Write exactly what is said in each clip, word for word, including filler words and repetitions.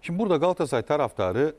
Şimdi burada Galatasaray taraftarı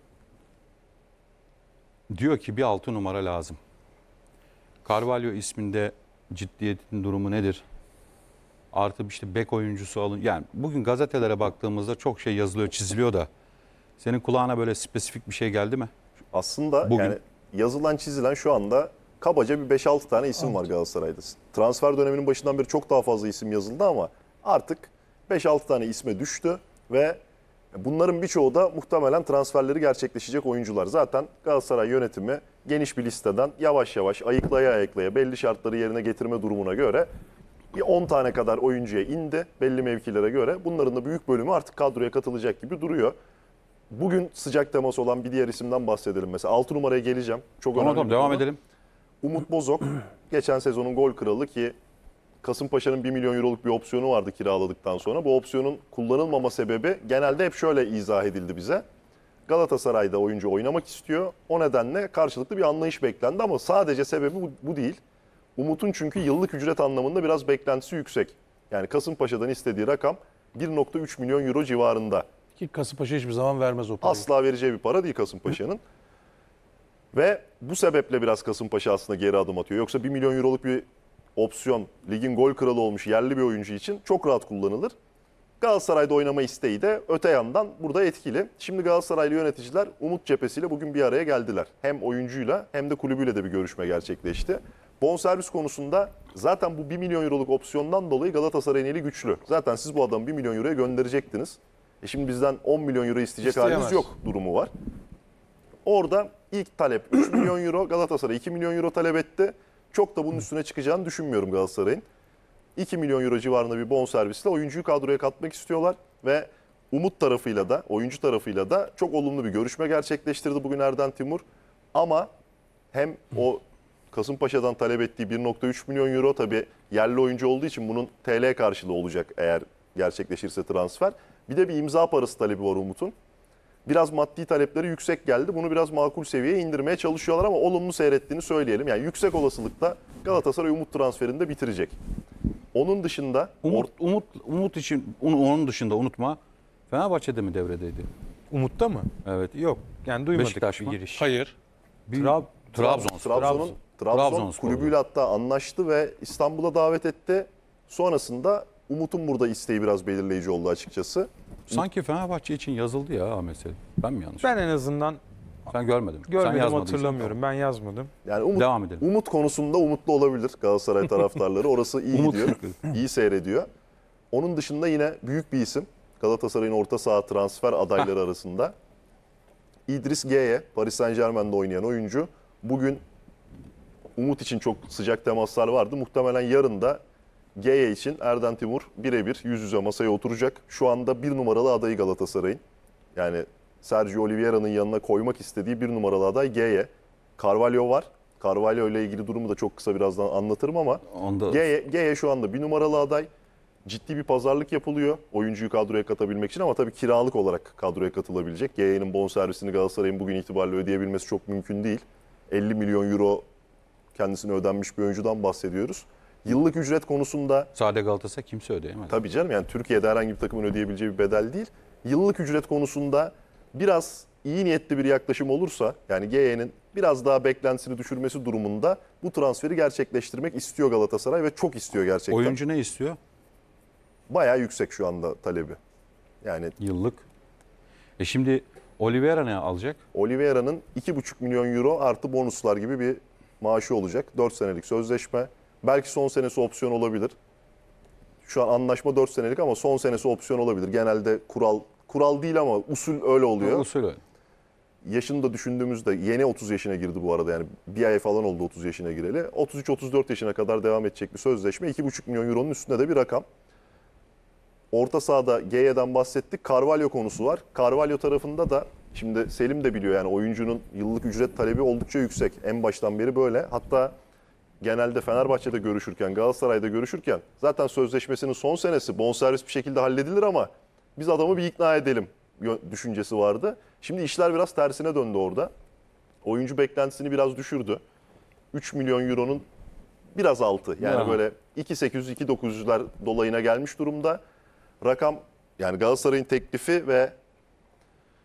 diyor ki bir altı numara lazım. Carvalho isminde ciddiyetin durumu nedir? Artı işte bek oyuncusu alın. Yani bugün gazetelere baktığımızda çok şey yazılıyor, çiziliyor da. Senin kulağına böyle spesifik bir şey geldi mi? Aslında Bugün. yani yazılan çizilen şu anda kabaca bir beş altı tane isim var Galatasaray'da. Transfer döneminin başından beri çok daha fazla isim yazıldı ama artık beş altı tane isme düştü ve bunların birçoğu da muhtemelen transferleri gerçekleşecek oyuncular. Zaten Galatasaray yönetimi geniş bir listeden yavaş yavaş ayıklaya ayıklaya belli şartları yerine getirme durumuna göre bir on tane kadar oyuncuya indi belli mevkilere göre. Bunların da büyük bölümü artık kadroya katılacak gibi duruyor. Bugün sıcak temas olan bir diğer isimden bahsedelim. Mesela altı numaraya geleceğim. Çok Tamam önemli tamam bir devam konu. edelim. Umut Bozok geçen sezonun gol kralı ki Kasımpaşa'nın bir milyon euroluk bir opsiyonu vardı kiraladıktan sonra. Bu opsiyonun kullanılmama sebebi genelde hep şöyle izah edildi bize. Galatasaray'da oyuncu oynamak istiyor. O nedenle karşılıklı bir anlayış beklendi ama sadece sebebi bu, bu değil. Umut'un çünkü yıllık ücret anlamında biraz beklentisi yüksek. Yani Kasımpaşa'dan istediği rakam bir nokta üç milyon euro civarında. Ki Kasımpaşa hiçbir zaman vermez o parayı. Asla vereceği bir para değil Kasımpaşa'nın. Ve bu sebeple biraz Kasımpaşa aslında geri adım atıyor. Yoksa bir milyon euroluk bir opsiyon, ligin gol kralı olmuş yerli bir oyuncu için çok rahat kullanılır. Galatasaray'da oynama isteği de öte yandan burada etkili. Şimdi Galatasaraylı yöneticiler Umut cephesiyle bugün bir araya geldiler. Hem oyuncuyla hem de kulübüyle de bir görüşme gerçekleşti. Bonservis konusunda zaten bu bir milyon euroluk opsiyondan dolayı Galatasaray'ın eli güçlü. Zaten siz bu adamı bir milyon euroya gönderecektiniz. E şimdi bizden on milyon euro isteyecek İsteyemez. haliniz yok durumu var. Orada ilk talep üç milyon euro, Galatasaray iki milyon euro talep etti. Çok da bunun üstüne çıkacağını düşünmüyorum Galatasaray'ın. iki milyon euro civarında bir bonservisle oyuncuyu kadroya katmak istiyorlar ve Umut tarafıyla da, oyuncu tarafıyla da çok olumlu bir görüşme gerçekleştirdi bugün Erden Timur. Ama hem o Kasımpaşa'dan talep ettiği bir nokta üç milyon euro tabii yerli oyuncu olduğu için bunun T L karşılığı olacak eğer gerçekleşirse transfer. Bir de bir imza parası talebi var Umut'un. Biraz maddi talepleri yüksek geldi. Bunu biraz makul seviyeye indirmeye çalışıyorlar ama olumlu seyrettiğini söyleyelim. Yani yüksek olasılıkla Galatasaray Umut transferini de bitirecek. Onun dışında Umut, Umut, Umut için onun dışında unutma. Fenerbahçe'de mi devredeydi? Umut'ta mı? Evet. Yok. Yani duymadık Beşiktaş bir mı? giriş. Hayır. Bir, Trab- Trabzon. Trabzon'un Trabzon Trabzonspor. kulübüyle hatta anlaştı ve İstanbul'a davet etti. Sonrasında Umut'un burada isteği biraz belirleyici oldu açıkçası. Sanki Fenerbahçe için yazıldı ya Ahmet Selim. Ben mi yanlış? Ben en azından Sen görmedin. Sen görmedim, yazmadıysan hatırlamıyorum. Ben yazmadım. Yani Umut, Devam edelim. Umut konusunda umutlu olabilir Galatasaray taraftarları. Orası iyi Umut. gidiyor, iyi seyrediyor. Onun dışında yine büyük bir isim. Galatasaray'ın orta saha transfer adayları arasında. İdris Gueye, Paris Saint-Germain'de oynayan oyuncu. Bugün Umut için çok sıcak temaslar vardı. Muhtemelen yarın da Gueye için Erden Timur birebir yüz yüze masaya oturacak. Şu anda bir numaralı adayı Galatasaray'ın. Yani Sergio Oliveira'nın yanına koymak istediği bir numaralı aday Gueye. Carvalho var. Carvalho ile ilgili durumu da çok kısa birazdan anlatırım ama Onda Gueye, Gueye şu anda bir numaralı aday. Ciddi bir pazarlık yapılıyor oyuncuyu kadroya katabilmek için ama tabii kiralık olarak kadroya katılabilecek. Gueye'nin bonservisini Galatasaray'ın bugün itibariyle ödeyebilmesi çok mümkün değil. elli milyon euro kendisine ödenmiş bir oyuncudan bahsediyoruz. Yıllık ücret konusunda sade Galatasaray kimse ödeyemez. tabii canım yani Türkiye'de herhangi bir takımın ödeyebileceği bir bedel değil. Yıllık ücret konusunda biraz iyi niyetli bir yaklaşım olursa yani Gueye'nin biraz daha beklentisini düşürmesi durumunda bu transferi gerçekleştirmek istiyor Galatasaray ve çok istiyor gerçekten. Oyuncu ne istiyor? Bayağı yüksek şu anda talebi. Yani Yıllık. E şimdi Oliveira ne alacak? Oliveira'nın iki buçuk milyon euro artı bonuslar gibi bir maaşı olacak. dört senelik sözleşme. Belki son senesi opsiyon olabilir. Şu an anlaşma dört senelik ama son senesi opsiyon olabilir. Genelde kural kural değil ama usul öyle oluyor. Usul öyle. Yaşını da düşündüğümüzde yeni otuz yaşına girdi bu arada yani bir ay falan oldu otuz yaşına gireli. otuz üç otuz dört yaşına kadar devam edecek bir sözleşme. iki buçuk milyon euronun üstünde de bir rakam. Orta sahada Gueye'den bahsettik. Carvalho konusu var. Carvalho tarafında da şimdi Selim de biliyor yani oyuncunun yıllık ücret talebi oldukça yüksek. En baştan beri böyle. Hatta genelde Fenerbahçe'de görüşürken, Galatasaray'da görüşürken zaten sözleşmesinin son senesi bonservis bir şekilde halledilir ama biz adamı bir ikna edelim düşüncesi vardı. Şimdi işler biraz tersine döndü orada. Oyuncu beklentisini biraz düşürdü. üç milyon euronun biraz altı. Yani Aha. böyle iki sekiz yüz iki dokuz yüzler dolayına gelmiş durumda. Rakam yani Galatasaray'ın teklifi ve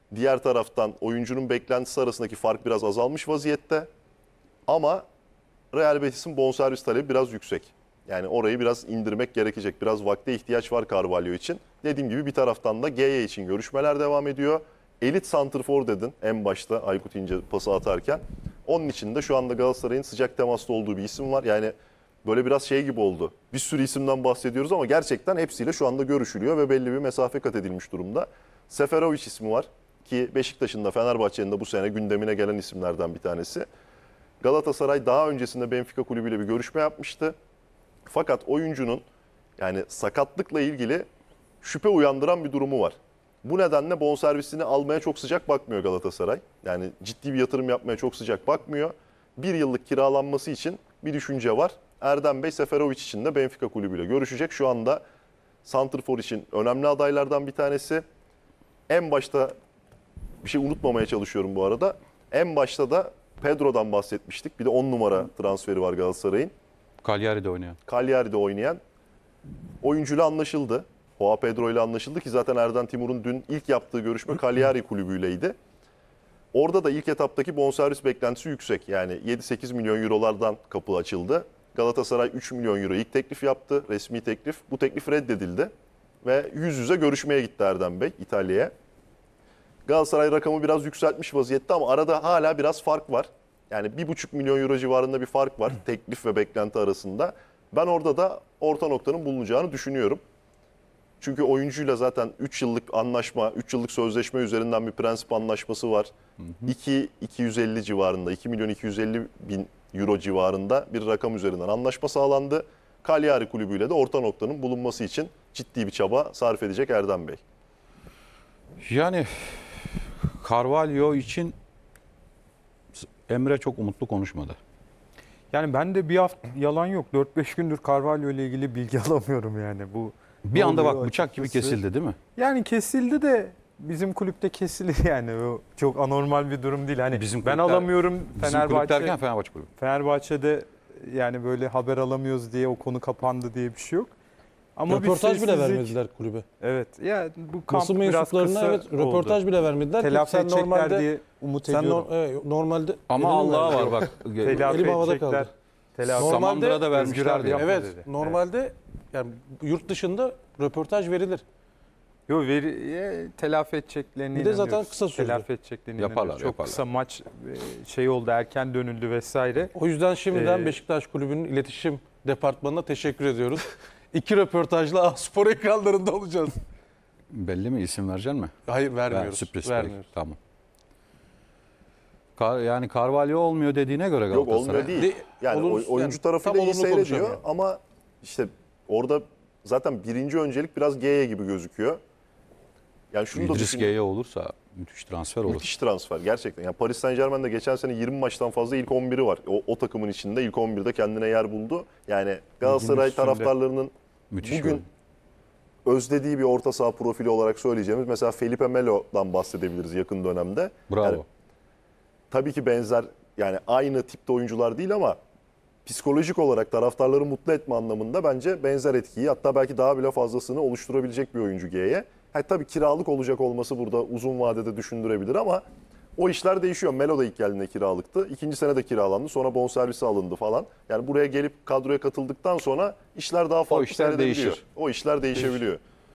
Diğer taraftan oyuncunun beklentisi arasındaki fark biraz azalmış vaziyette. Ama Real Betis'in bonservis talebi biraz yüksek. Yani orayı biraz indirmek gerekecek. Biraz vakte ihtiyaç var Carvalho için. Dediğim gibi bir taraftan da G Y için görüşmeler devam ediyor. Elit santrfor dedin en başta Aykut İnce pası atarken. Onun için de şu anda Galatasaray'ın sıcak temasta olduğu bir isim var. Yani böyle biraz şey gibi oldu. Bir sürü isimden bahsediyoruz ama gerçekten hepsiyle şu anda görüşülüyor ve belli bir mesafe kat edilmiş durumda. Seferovic ismi var ki Beşiktaş'ın da Fenerbahçe'nin de bu sene gündemine gelen isimlerden bir tanesi. Galatasaray daha öncesinde Benfica kulübüyle bir görüşme yapmıştı. Fakat oyuncunun yani sakatlıkla ilgili şüphe uyandıran bir durumu var. Bu nedenle bonservisini almaya çok sıcak bakmıyor Galatasaray. Yani ciddi bir yatırım yapmaya çok sıcak bakmıyor. Bir yıllık kiralanması için bir düşünce var. Erdem Bey Seferovic için de Benfica kulübüyle görüşecek. Şu anda santrfor için önemli adaylardan bir tanesi. En başta bir şey unutmamaya çalışıyorum bu arada. En başta da Pedro'dan bahsetmiştik. Bir de on numara transferi var Galatasaray'ın. Cagliari'de oynayan. Cagliari'de oynayan oyuncuyla anlaşıldı. Joao Pedro ile anlaşıldı ki zaten Erden Timur'un dün ilk yaptığı görüşme Cagliari kulübüyleydi. Orada da ilk etaptaki bonservis beklentisi yüksek. Yani yedi sekiz milyon eurolardan kapı açıldı. Galatasaray üç milyon euro ilk teklif yaptı, resmi teklif. Bu teklif reddedildi ve yüz yüze görüşmeye gitti Erdem Bey İtalya'ya. Galatasaray rakamı biraz yükseltmiş vaziyette ama arada hala biraz fark var. Yani bir buçuk milyon euro civarında bir fark var teklif ve beklenti arasında. Ben orada da orta noktanın bulunacağını düşünüyorum. Çünkü oyuncuyla zaten üç yıllık anlaşma, üç yıllık sözleşme üzerinden bir prensip anlaşması var. iki iki yüz elli civarında, iki milyon iki yüz elli bin euro civarında bir rakam üzerinden anlaşma sağlandı. Cagliari kulübüyle de orta noktanın bulunması için ciddi bir çaba sarf edecek Erdem Bey. Yani Carvalho için Emre çok umutlu konuşmadı. Yani ben de bir hafta yalan yok. dört beş gündür Carvalho ile ilgili bilgi alamıyorum yani. Bu Bir ne anda oluyor bak bıçak gibi açıkçası? kesildi değil mi? Yani kesildi de bizim kulüpte kesilir yani. O çok anormal bir durum değil. Hani Bizim ben kulüpler- alamıyorum Bizim kulüp Fenerbahçe. derken Fenerbahçe kulübü. Fenerbahçe'de yani böyle haber alamıyoruz diye o konu kapandı diye bir şey yok. Ama bir Röportaj bile sessizlik- vermediler kulübe. Evet. Ya bu kamp Basın biraz mensuplarına kısa evet röportaj oldu. bile vermediler. ki Telafi sen edecekler normalde diye umut sen ediyorum. no- evet, normalde Ama Elim Allah'a verdi. var bak. Telafi Elim havada edecekler. kaldı. Telafi. Normalde Samandıra'da Özgür vermişler abi diye. yapma Evet, dedi. normalde yani yurt dışında röportaj verilir. Yo veri e, telafi edeceklerini Bir de zaten inanıyoruz. kısa sürdü. Telafi edeceklerini Yaparlar, inanıyoruz. Çok yaparlar. kısa maç e, şey oldu, erken dönüldü vesaire. O yüzden şimdiden Ee, Beşiktaş Kulübü'nün iletişim departmanına teşekkür ediyoruz. İki röportajla spor ekranlarında olacağız. Belli mi? İsim vereceksin mi? Hayır Ver, vermiyoruz. sürpriz. vermiyoruz. Peki, tamam. Kar, yani Carvalho olmuyor dediğine göre Yok Galatasaray. olmuyor değil. De- Yani olumsuz- oy- oyuncu yani tarafıyla tam iyi olumlu seyrediyor konuşamıyor. ama işte orada zaten birinci öncelik biraz G Y gibi gözüküyor. Yani şunu da İdris düşün- G'ye olursa müthiş transfer olur. Müthiş transfer gerçekten. Yani Paris Saint-Germain'de geçen sene yirmi maçtan fazla ilk on biri var. O, o takımın içinde ilk on birde kendine yer buldu. Yani Galatasaray üstünde. taraftarlarının Müthiş bugün oyun. özlediği bir orta saha profili olarak söyleyeceğimiz mesela Felipe Melo'dan bahsedebiliriz yakın dönemde. Bravo. Yani tabii ki benzer yani aynı tipte oyuncular değil ama psikolojik olarak taraftarları mutlu etme anlamında bence benzer etkiyi hatta belki daha bile fazlasını oluşturabilecek bir oyuncu G'ye. Ha, tabii kiralık olacak olması burada uzun vadede düşündürebilir ama o işler değişiyor. Melo da ilk geldiğinde kiralıktı. İkinci sene de kiralandı. Sonra bonservisi alındı falan. Yani buraya gelip kadroya katıldıktan sonra işler daha farklı işler seyredebiliyor. değişir. O işler değişebiliyor.